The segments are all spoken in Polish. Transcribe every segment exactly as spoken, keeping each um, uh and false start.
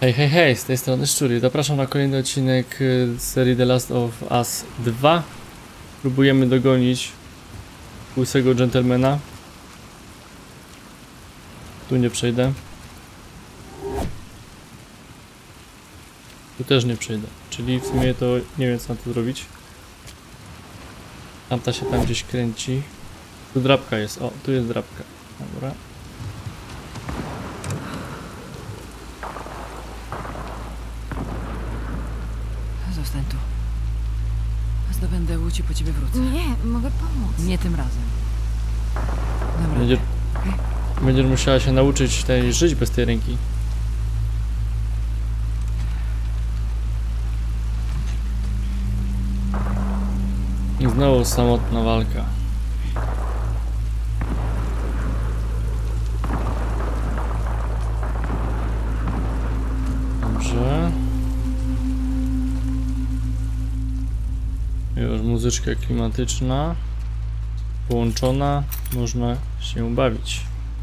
Hej, hej, hej, z tej strony Szczury. Zapraszam na kolejny odcinek z serii The Last of Us dwa. Próbujemy dogonić łysego dżentelmena. Tu nie przejdę. Tu też nie przejdę. Czyli w sumie to nie wiem, co mam tu zrobić. Tamta się tam gdzieś kręci. Tu drabka jest. O, tu jest drabka. Dobra. Zostań tu. Zdobędę łódź i po ciebie wrócę. Nie, mogę pomóc. Nie tym razem. Dobra. Będzie, będziesz musiała się nauczyć tej żyć bez tej ręki. I znowu samotna walka. Dobrze. Już muzyczka klimatyczna połączona, można się bawić.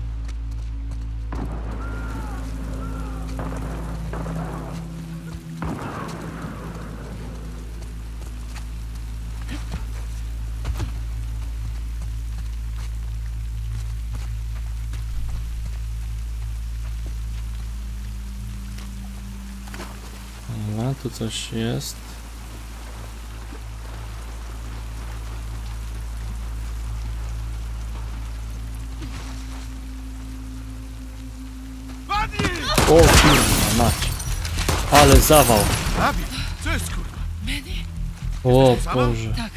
Dobra, tu coś jest. O kurwa mać. Ale zawał. Abi, co jest kurwa? O Boże. Tak.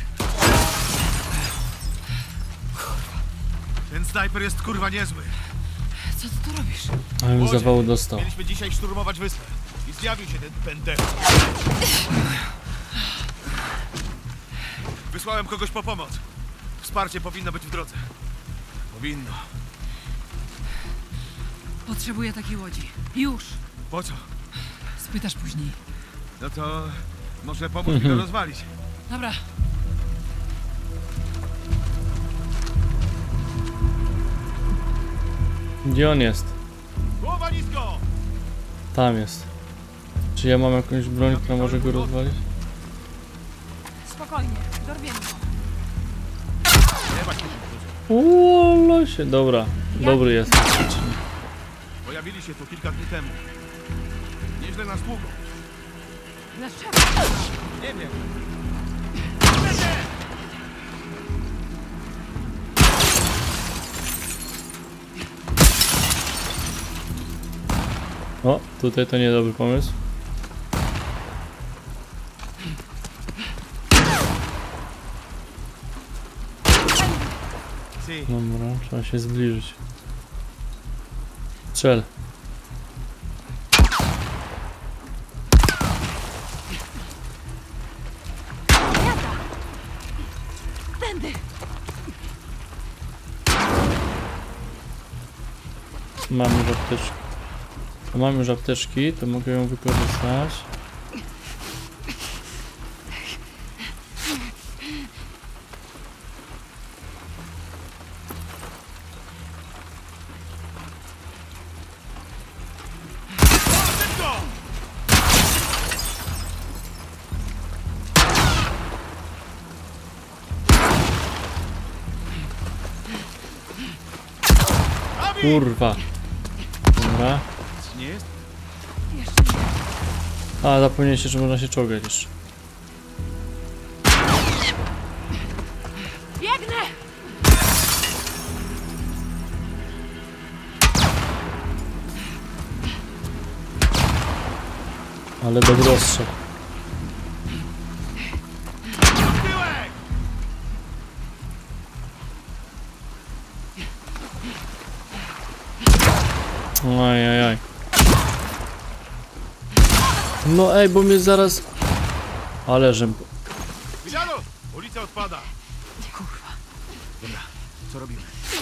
Ten snajper jest kurwa niezły. Co ty tu robisz? Ale mi Młodzie, zawału dostał. Mieliśmy dzisiaj szturmować wyspę. I zjawił się ten pender. Wysłałem kogoś po pomoc. Wsparcie powinno być w drodze. Powinno. Potrzebuję takiej łodzi. Już. Po co? Spytasz później. No to może pomóc mi to rozwalić. Dobra. Gdzie on jest? Głowa nisko! Tam jest. Czy ja mam jakąś broń, która może go rozwalić? Spokojnie, dorwiemy go. Nie ma się. O losie, dobra. Dobry jest. Pojawili się tu kilka dni temu. Nieźle nas długo. Dlaczego? Nie wiem. O, tutaj to niedobry pomysł. Si. Dobra, trzeba się zbliżyć. Strzel. Tędy! Mam już apteczki. Mam już apteczki, to mogę ją wykorzystać. Kurwa. Dobra. Nie jest? Jeszcze nie. A, zapomniałem się, że można się czołgać jeszcze. Biegnę! Ale dobry ostrzał. Tyłek! Oj, oj, oj. No ej, bo mnie zaraz... Ale że... Widziano! Ulica odpada. Kurwa. Dobra, co robimy?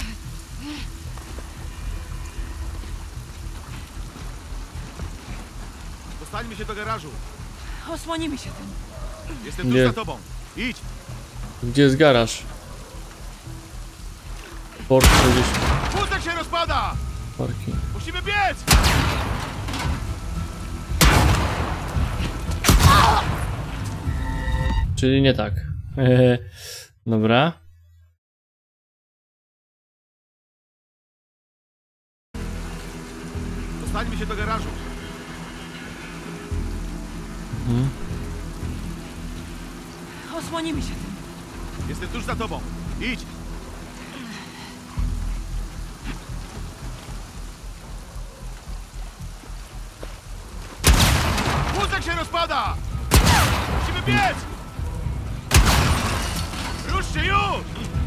Dostańmy się do garażu. Osłonimy się tym. Jestem tuż Nie. za tobą. Idź! Gdzie jest garaż? Port sześćdziesiąt. Wózek się rozpada! Parking. Musimy biec! czyli nie tak. Eee, dobra. Dostańmy się do garażu. Mhm. Osłonimy się tym. Jestem tuż za tobą. Idź! Wózek się rozpada! Musimy biec! Rusz się już!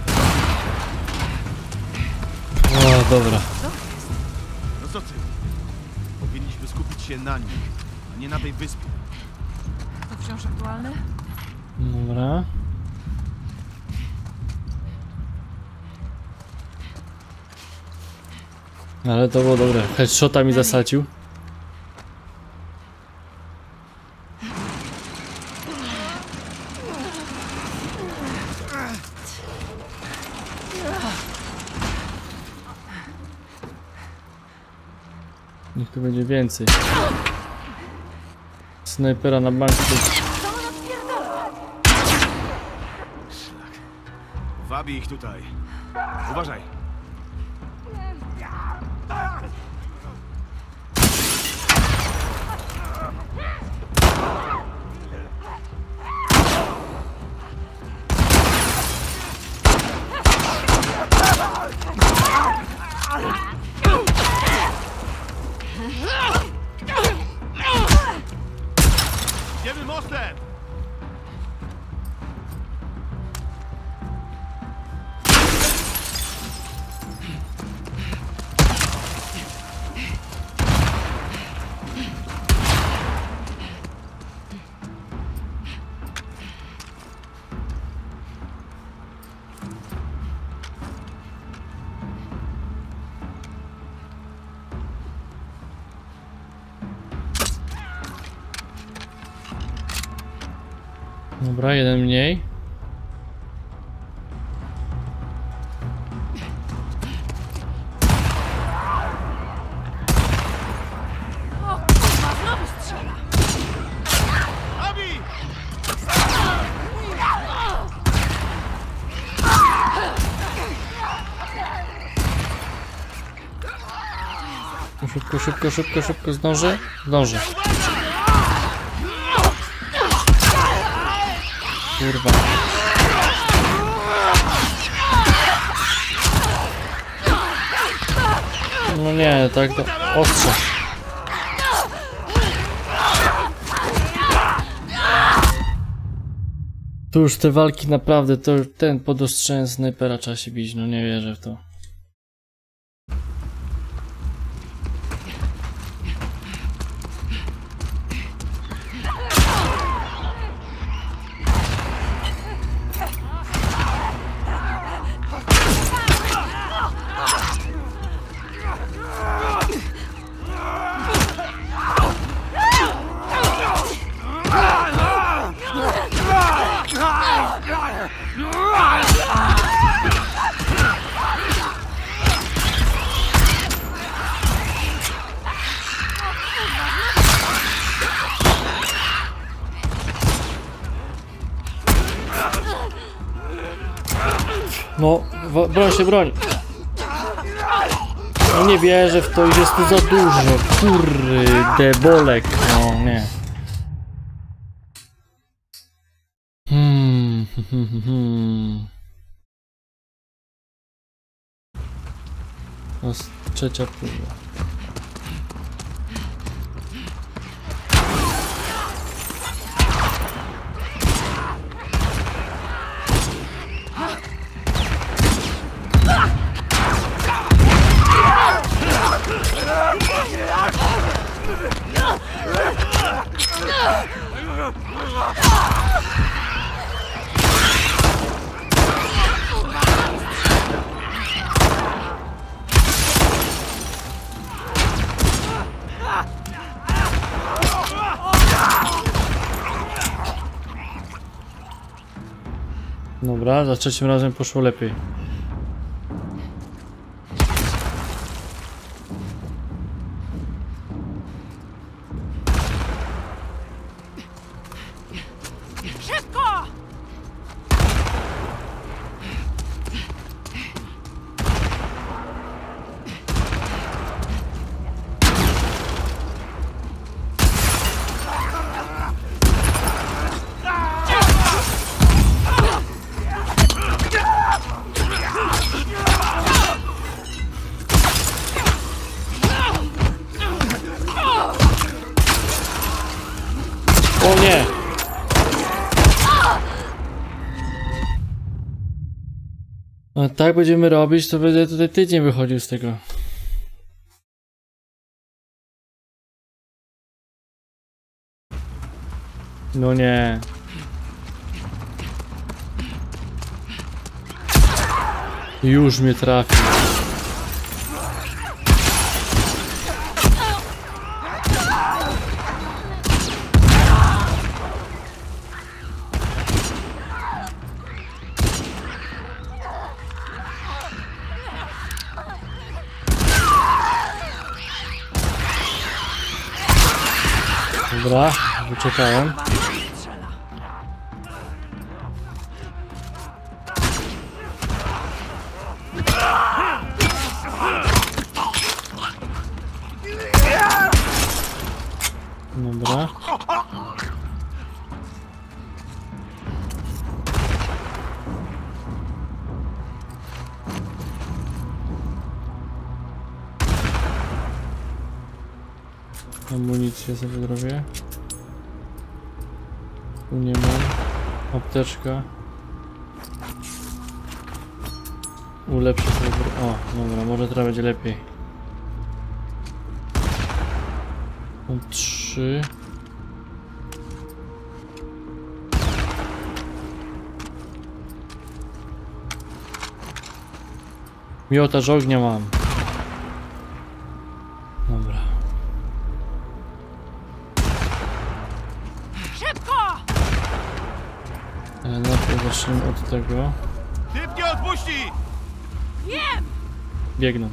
O, dobra. No co ty? Powinniśmy skupić się na nich, a nie na tej wyspie. To wciąż aktualne? Dobra. Ale to było dobre. Headshota mi zasadził. Niech tu będzie więcej. Snajpera na bank. Wabi ich tutaj. Uważaj. Idziemy mostem! Dobra, jeden mniej. O kurwa, znowu strzela! Wabi! Szybko, szybko, szybko, szybko. Zdążę? Zdążę. Kurwa. No nie, tak to ostrze. Tu już te walki naprawdę, to ten pod ostrzem snajpera trzeba się bić, no nie wierzę w to. No, broń się, broń. No nie wierzę w to, już jest tu za dużo. Kurde, bolek. No nie. Hmm, hmm, hmm, hmm. To jest trzecia próba. Dobra, za trzecim razem poszło lepiej. Szybko! O nie! A tak będziemy robić, to będę tutaj tydzień wychodził z tego. No nie. Już mnie trafił. Dobra, wyczekałem. Dobra. Amunicję sobie zrobię. Tu nie mam. Apteczka. Ulepszę sobie. O, dobra, może teraz będzie lepiej. Mam trzy. Miotacz ognia mam. Dobra. Szybko! E, najpierw zacznijmy od tego. Typ nie odpuści! Wiem! Biegną.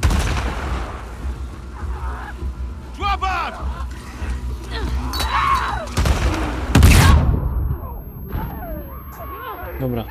Złapać! Dobra.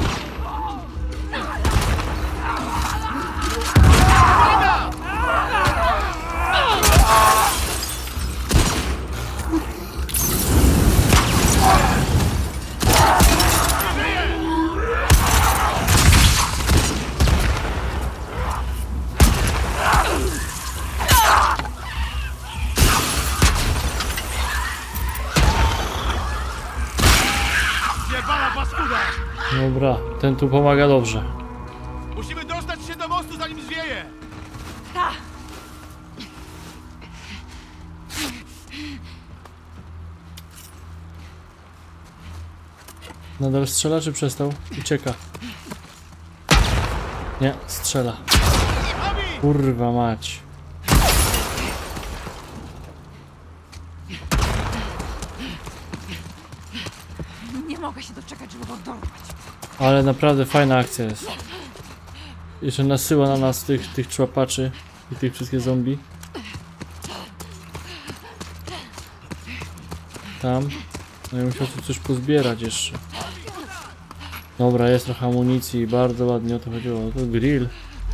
Jebana paskuda! Dobra, ten tu pomaga dobrze. Musimy dostać się do mostu, zanim zwieje! Ta! Nadal strzela czy przestał? Ucieka. Nie, strzela. Kurwa mać. Nie mogę się doczekać, żeby go dorwać. Ale naprawdę fajna akcja jest. Jeszcze nasyła na nas tych, tych człapaczy i tych wszystkich zombie. Tam. No i musiał tu coś pozbierać jeszcze. Dobra, jest trochę amunicji, bardzo ładnie o to chodziło. To grill.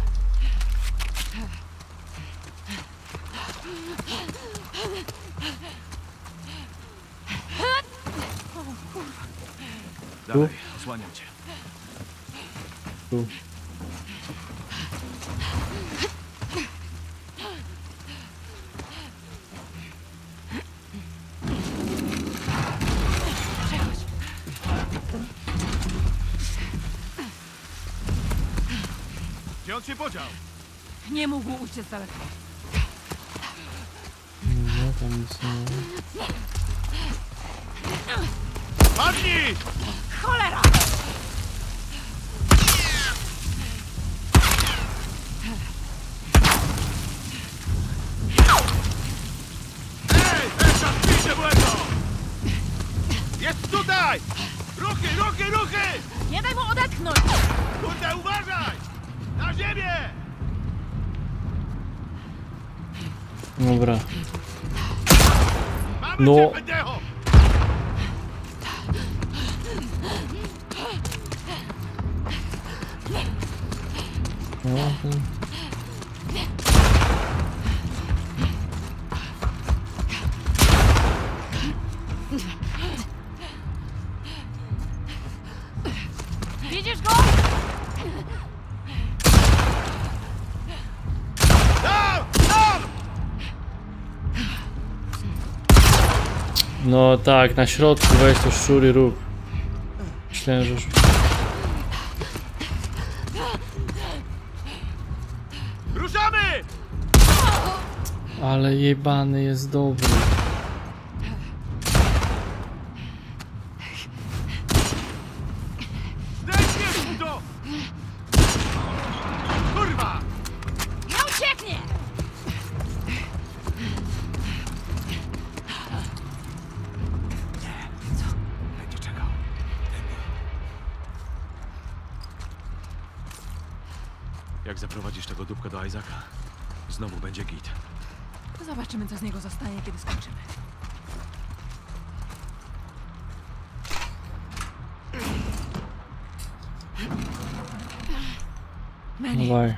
Dalej, osłaniam cię. Tu. Gdzie on się podział? Nie mógł uciec daleko. No, tam nic nie ma. Padnij! Cholera! Ej, Esza, spijcie błędo! Jest tutaj! Ruchy, ruchy, ruchy! Nie daj mu odetchnąć! Kurde, uważaj! Na ziemię! Dobra. Mamy No. cię, pendejo! No, ten... Widzisz go? Tam! Tam! No tak, na środku weź to szczury rób. Myślałem, że... Ruszamy! Ale jebany jest dobry. Zdejmij mu to! Kurwa! Nie ucieknie! Będzie czekał. Jak zaprowadzisz tego dupka do Isaaca, znowu będzie git. Zobaczymy, co z niego zostanie, kiedy skończymy. Manny, Dawaj.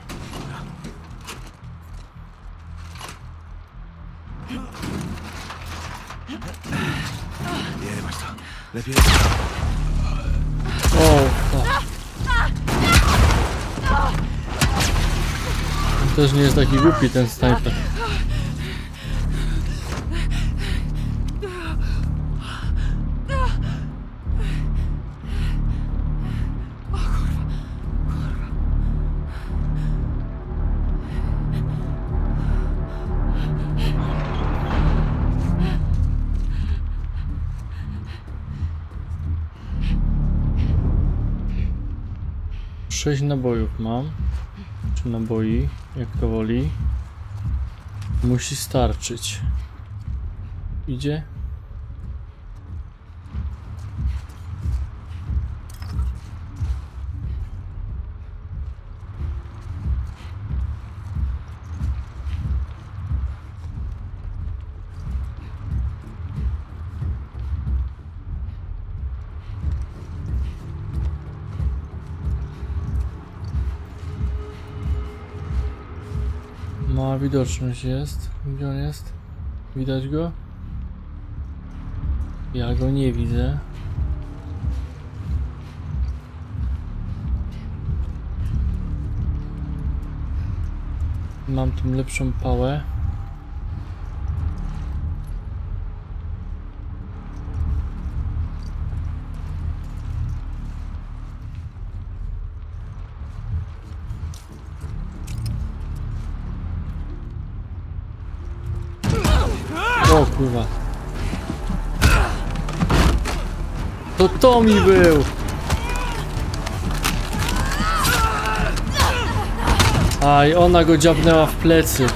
Nie, masz to. Lepiej. O, fuck. On też nie jest taki głupi ten snajper. Sześć nabojów mam. Czy naboi, jak to woli. Musi starczyć. Idzie? Mała widoczność jest. Gdzie on jest? Widać go? Ja go nie widzę. Mam tu lepszą pałę. O kurwa. To Tommy był. A i ona go dziabnęła w plecy.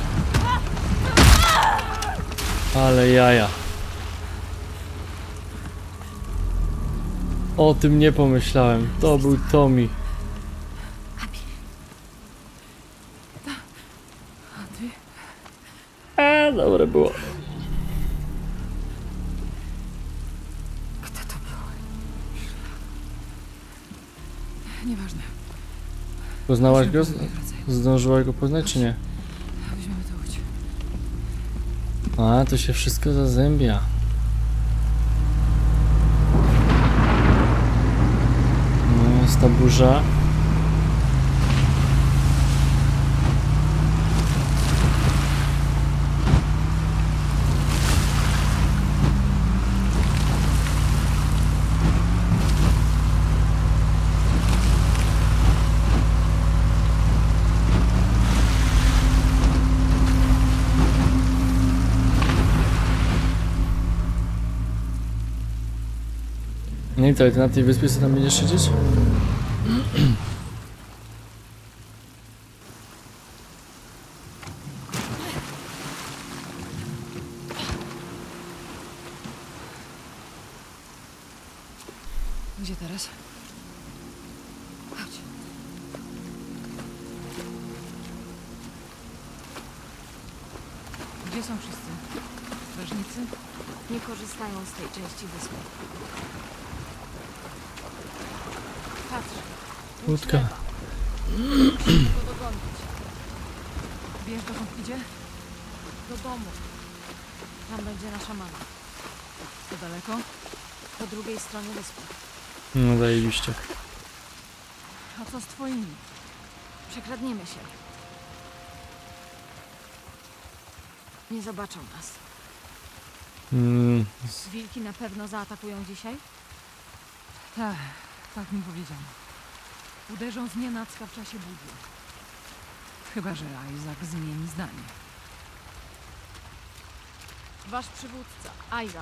Ale jaja. O tym nie pomyślałem. To był Tommy. A, dobre było. kto to był? Nieważne. Poznałaś go? Wracaj. Zdążyłaś go poznać czy nie? Weźmiemy to łódź. A, to się wszystko zazębia. No, jest ta burza. No i to, ty na tej wyspie co tam będziesz siedzieć? Gdzie teraz? Chodź. Gdzie są wszyscy? Strażnicy? Nie korzystają z tej części wyspy. Patrz. Łódka. Musimy go dogonić. Wiesz, dokąd idzie? Do domu. Tam będzie nasza mama. To daleko? Po drugiej stronie wyspy. No zajebiście. A co z twoimi? Przekradniemy się. Nie zobaczą nas. Mm, Wilki na pewno zaatakują dzisiaj? Tak, tak mi powiedziano. Uderzą z nienacka w czasie burzy. Chyba że Isaac zmieni zdanie. Wasz przywódca, Isaac.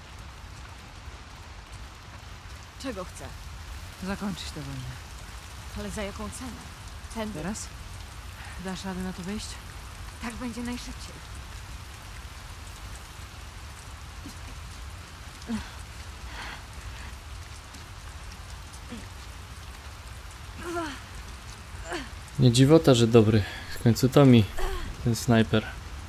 Czego chce? Zakończyć tę wojnę. Ale za jaką cenę? Tędy. Teraz? Dasz radę na to wejść? Tak będzie najszybciej. nie dziwota, że dobry. W końcu to mi ten snajper.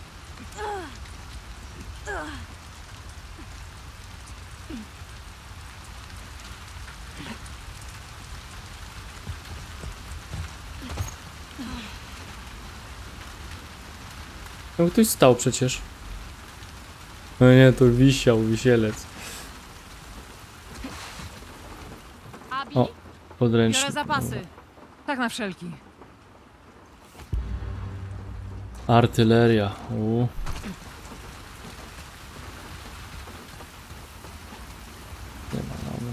No ktoś stał przecież. No nie, to wisiał, wisielec. Abi, O, podręczny. biorę zapasy. Tak na wszelki. Artyleria. U. Nie ma, dobra.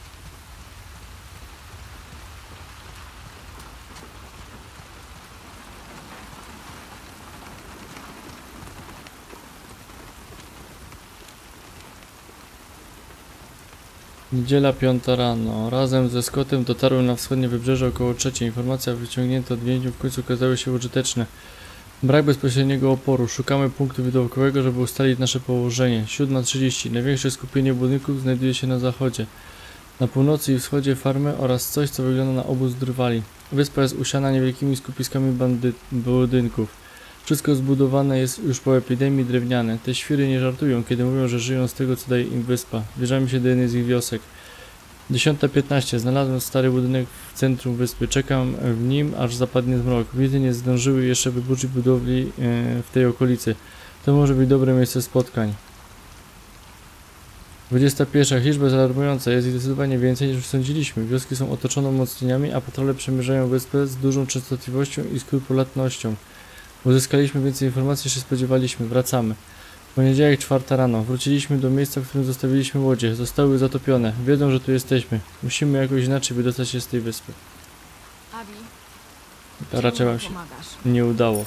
Niedziela piąta rano. Razem ze Scottem dotarłem na wschodnie wybrzeże około trzeciej. Informacja wyciągnięta od więźniów w końcu okazały się użyteczne. Brak bezpośredniego oporu. Szukamy punktu widocznego, żeby ustalić nasze położenie. siódma trzydzieści. Największe skupienie budynków znajduje się na zachodzie. Na północy i wschodzie farmy oraz coś, co wygląda na obóz drwali. Wyspa jest usiana niewielkimi skupiskami bandy- budynków. Wszystko zbudowane jest już po epidemii drewniane. Te świry nie żartują, kiedy mówią, że żyją z tego, co daje im wyspa. Wjeżdżamy się do jednej z ich wiosek. dziesiąta piętnaście. Znalazłem stary budynek w centrum wyspy. Czekam w nim, aż zapadnie zmrok. Wizy nie zdążyły jeszcze wyburzyć budowli e, w tej okolicy. To może być dobre miejsce spotkań. dwudziesta pierwsza. Liczba jest alarmująca. Jest ich zdecydowanie więcej niż sądziliśmy. Wioski są otoczone umocnieniami, a patrole przemierzają wyspę z dużą częstotliwością i skrupulatnością. Uzyskaliśmy więcej informacji niż się spodziewaliśmy. Wracamy. Poniedziałek, czwarta rano. Wróciliśmy do miejsca, w którym zostawiliśmy łodzie. Zostały zatopione. Wiedzą, że tu jesteśmy. Musimy jakoś inaczej wydostać się z tej wyspy. Abi, Raczej czemu wam mi się pomagasz? nie udało.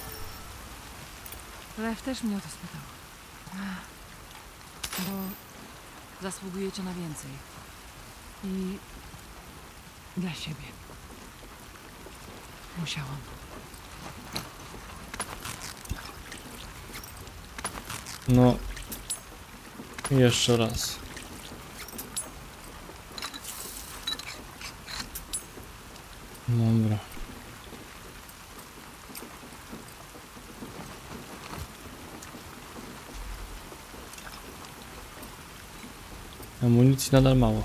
Lew też mnie o to spytał. Bo zasługujecie na więcej. I dla siebie. Musiałam. No. Jeszcze raz. Dobra. Amunicji nadal mało.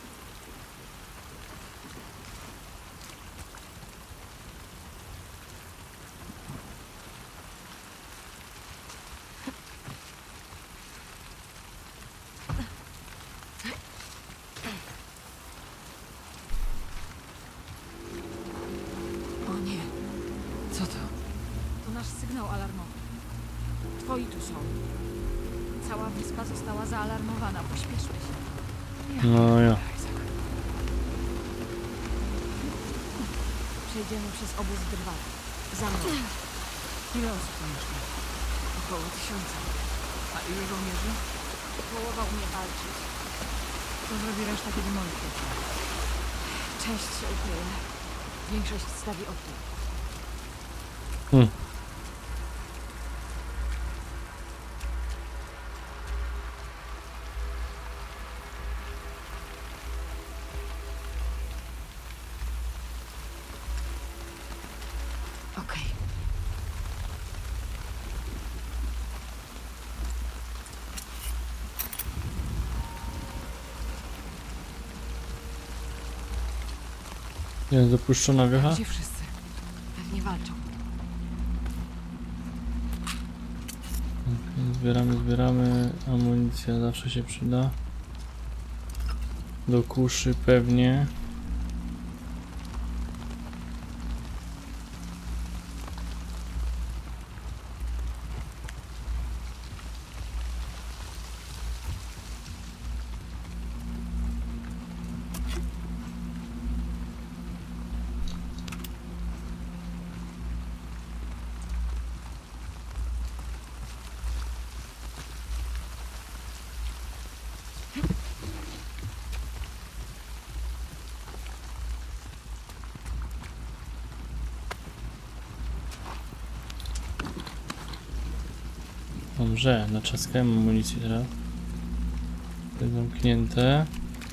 O nie. Co to? To nasz sygnał alarmowy. Twoi tu są. Cała wyspa została zaalarmowana. Pośpieszmy się. No ja. Przejdziemy przez obóz drwali. Za mną. Ile osób tu mieszka? Około tysiąca. A ilu żołnierzy? Połowa umie walczyć. Co zrobi reszta, kiedy Molly wróci? Część się ukryje. Większość stawi opór. Hmm. Okej. Jest dopuszczona wiecha? Gdzie wszyscy? Pewnie walczą. Zbieramy, zbieramy. Amunicja zawsze się przyda. Do kuszy pewnie. Dobrze, naczaskałem amunicji teraz. To jest zamknięte.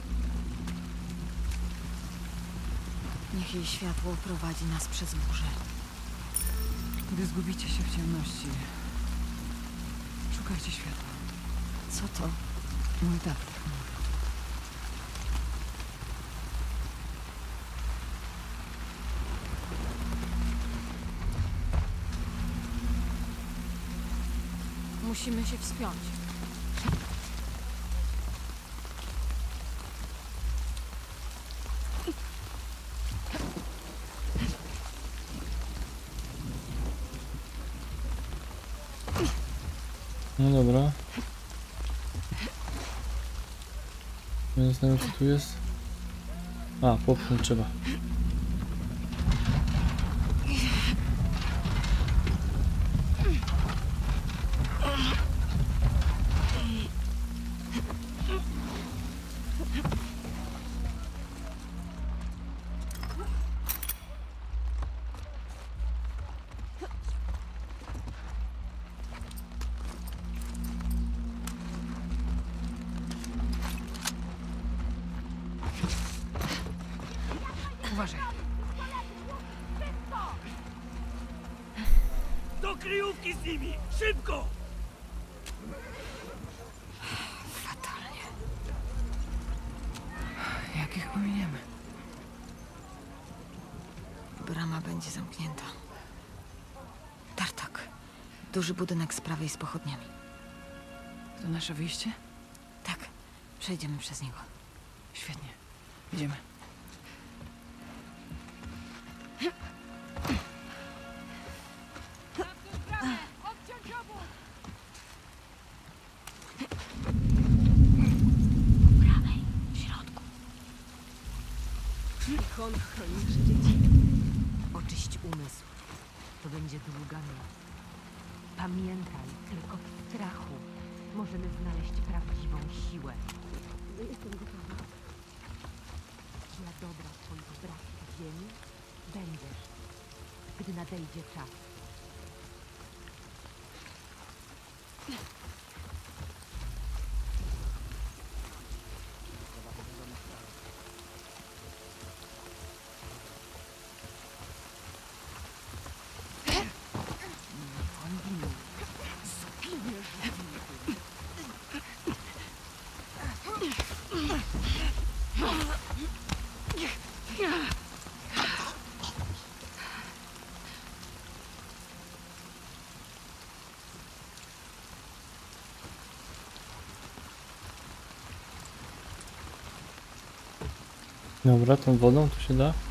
Niech jej światło prowadzi nas przez burzę. Gdy zgubicie się w ciemności, szukajcie światła. Co to? Mój tata. Musimy się wspiąć. No dobra. Ja zastanawiam co tu jest. A, popchnąć trzeba. Uważaj. Do kryjówki z nimi! Szybko! Fatalnie. Jak ich ominiemy? Brama będzie zamknięta. Tartak. Duży budynek z prawej z pochodniami. To nasze wyjście? Tak. Przejdziemy przez niego. Świetnie. Idziemy. On chroni nasze dzieci. Oczyść umysł. To będzie długa noc. Pamiętaj, tylko w strachu możemy znaleźć prawdziwą siłę. Jestem gotowa. Dla dobra twoich bratów ziemi będziesz, gdy nadejdzie czas. Dobra, tą wodą tu się da?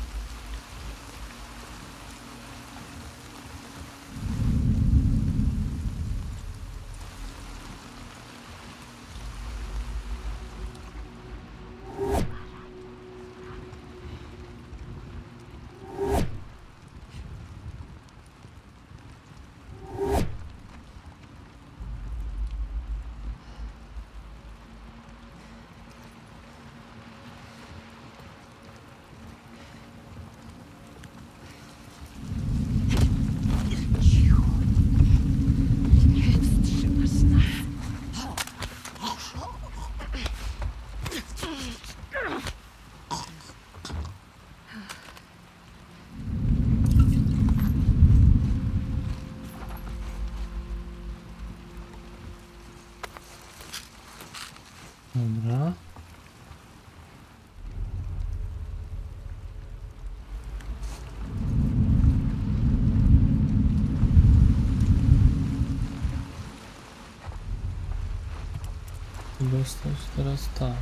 Dobra. Dostać teraz tam.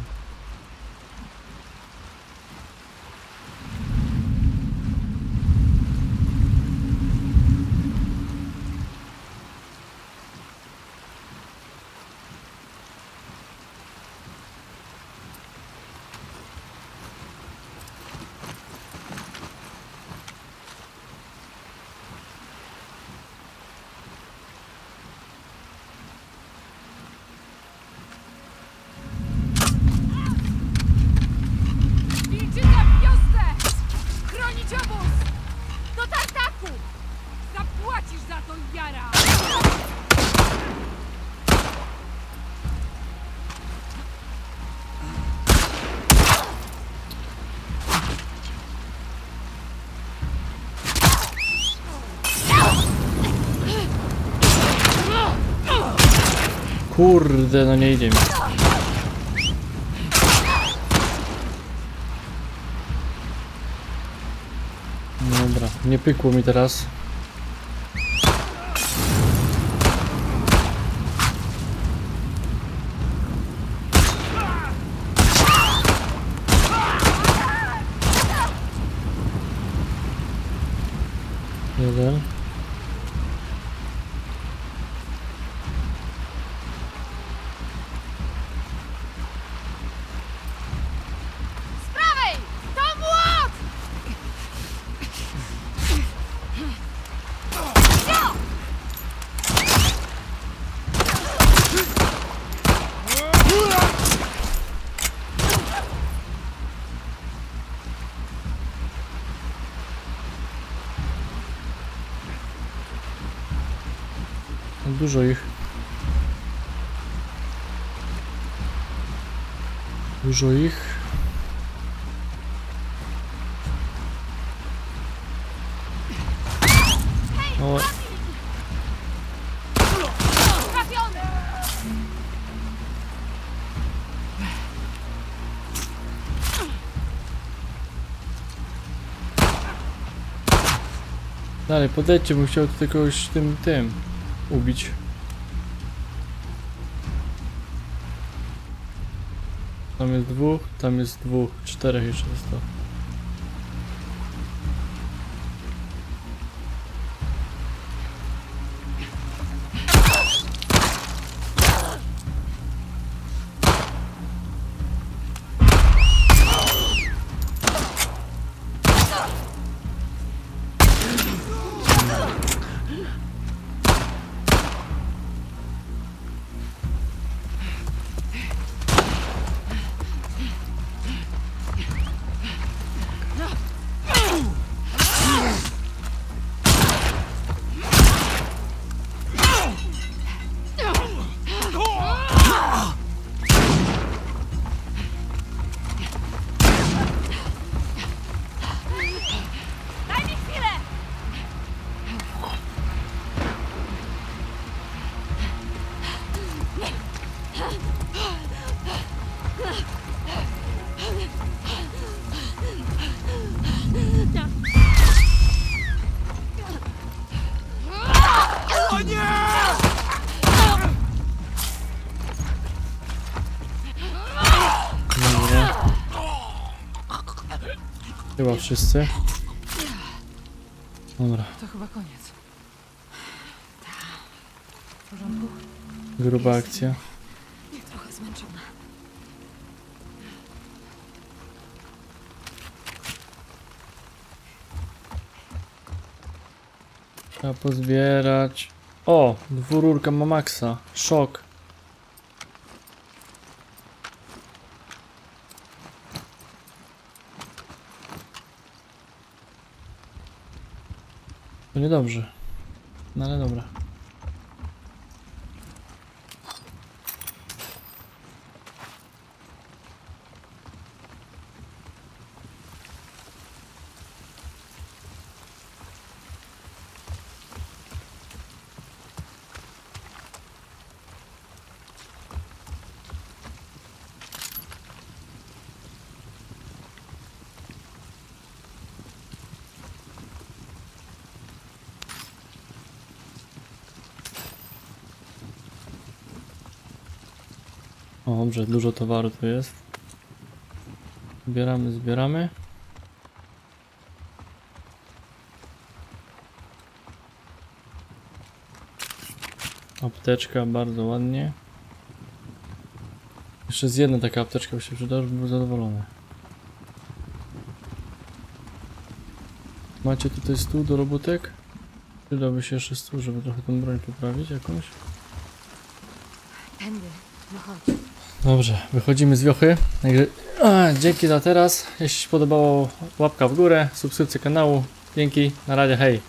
Kurde, no nie idzie mi. Dobra, nie pykło mi teraz. Jeden. Z prawej! To młot! Dużo ich. Dużo ich. O. Trafiony! Dalej, podejdźcie, bo chciał tutaj kogoś tym, tym ubić. Tam jest dwóch, tam jest dwóch, czterech jeszcze zostało. Daj mi chwilę! O nie! Dobra. Chyba wszyscy. Dobra, To chyba koniec. W porządku? gruba akcja. Trochę zmęczona. Trzeba pozbierać. O! Dwururka ma maksa. Szok. To niedobrze. No ale dobra. O, dobrze, dużo towaru tu jest. Zbieramy, zbieramy. Apteczka, bardzo ładnie. Jeszcze z jedna taka apteczka by się przydała, żeby był zadowolony. Macie tutaj stół do robótek? Przydałby się jeszcze stół, żeby trochę tą broń poprawić jakąś. Tędy, no chodź. Dobrze, wychodzimy z wiochy. Także, a, dzięki za teraz. Jeśli się podobało, łapka w górę, subskrypcja kanału. Dzięki, na razie, hej.